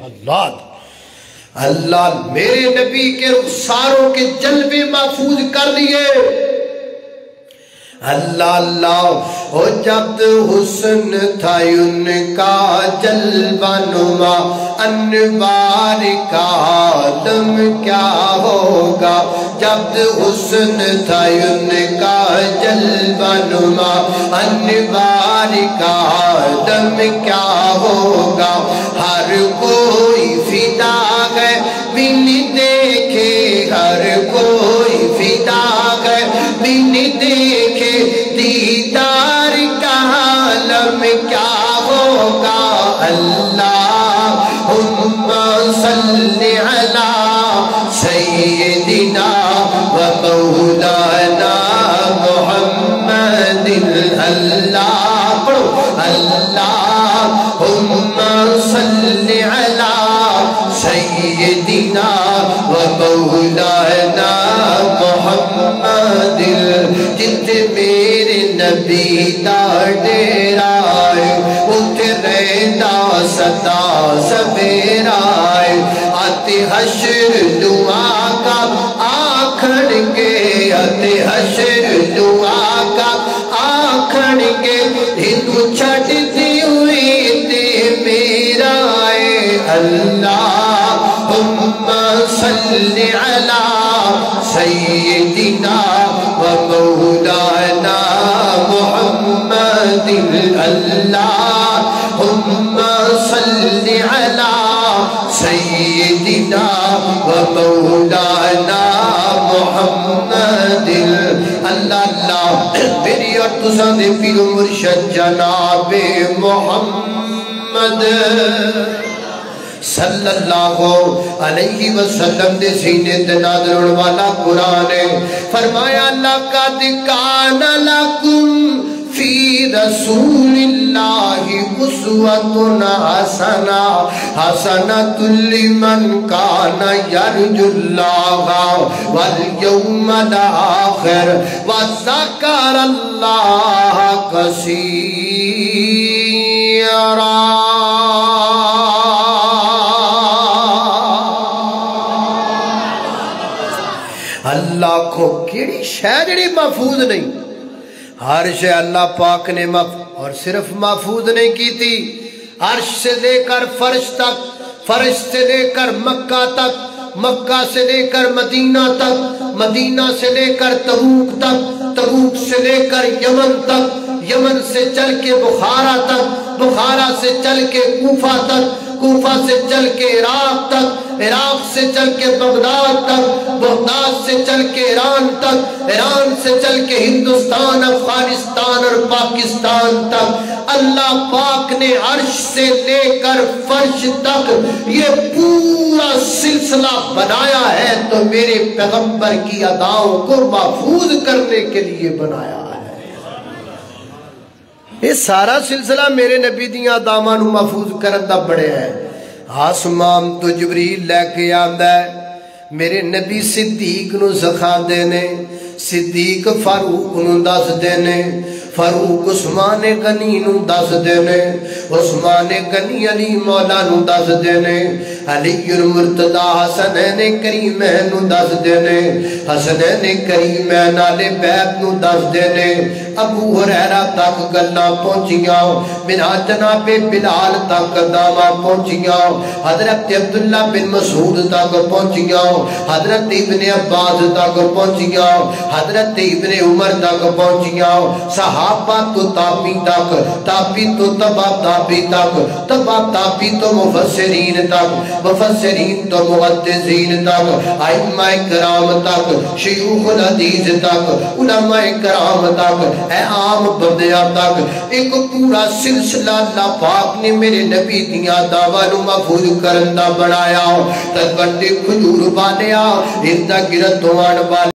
اللہ میرے نبی کے رخساروں کے جلوے محفوظ کر لیے. اللہ اللہ او جب حسن تھا ان کا جلوہ نما انوار کا عالم کیا ہوگا. جب حسن تھا ان کا جلوہ نما انوار کا عالم کیا ہوگا. ہر کوئی فدا ہے بن دیکھے, ہر کوئی فدا ہے بن دیکھے, دیدار کا عالم کیا ہوگا. اللہم صلی علی سیدنا و مولانا محمد. اللہ پڑھو, اللہم صلی علی سیدنا و مولانا محمد. جتنے میرے نبی دا ڈیرا ہے اتھے رہنا سدا سویرا ہے. آتے حشر دعا کا آکھن گے, آتے حشر دعا کا آکھن گے, ہندو چھٹ دی ہوئی تے میرا ہے. اللہم صلی علی سیدنا و مولانا محمد. اللہم صلی علی سیدنا و مولانا محمد. اللہ اللہ میری اور تساں دے پیر مرشد جناب محمد صلی اللہ علیہ وسلم دے سینے تے نازل ہونے والا قرآن ہے. فرمایا لقد کان لکم فی رسول اللہ اسوۃ حسنہ, حسنۃ لمن کان یرجو اللہ والیوم الآخر وذکر اللہ کثیرا. اللہ کو کیڑی شے جڑی محفوظ نہیں, ہر شے اللہ پاک نے اور صرف محفوظ نہیں کی تھی. عرش سے لے کر فرش تک, فرش سے لے کر مکہ تک, مکہ سے لے کر مدینہ تک, مدینہ سے لے کر تبوک تک, تبوک سے لے کر یمن تک, یمن سے چل کے بخارا تک, بخارا سے چل کے کوفہ تک, کوفہ سے چل کے عراق تک, عراق سے چل کے بغداد تک, بغداد سے چل کے ایران تک, ایران سے چل کے ہندوستان, افغانستان اور پاکستان تک. اللہ پاک نے عرش سے لے کر فرش تک یہ پورا سلسلہ بنایا ہے تو میرے پیغمبر کی اداؤں کو محفوظ کرنے کے لیے بنایا ہے. یہ سارا سلسلہ میرے نبی دیاں اداواں نو محفوظ کرن دا بڑھیا ہے. آسمان تو جبریل لے کے آندا ہے, میرے نبی صدیق نو سکھا دینے, صدیق فاروق نو دس دینے, فاروق عثمان غنی نو دس دینے, عثمان غنی علی مولا نو دس دینے, علی المرتضی حسنین کریمین نو دس دینے, حسنین کریمین آل بیت نو دس دینے. ابو ہریرہ تک گلاں پہنچیاں, بنا جناب بلال تک دعواں پہنچیاں, حضرت عبداللہ بن مسعود تک پہنچیاں, حضرت ابن عباس تک پہنچیاں, حضرت ابن عمر تک پہنچیاں, صحابہ تو تابی تک, تابی تو تبا تابی تک, تبا تابی تو مفسرین تک, مفسرین تو محدثین تک, ائمہ کرام تک, شیوخ الحدیث تک, علماء کرام تک, اے عام بندیاں تک. ایک پورا سلسلہ اللہ پاک نے میرے نبی دیاں دعواں نو محفوظ کرن دا بنایا. تلوندے کھجور والیا, اردا گرد دوان والیا.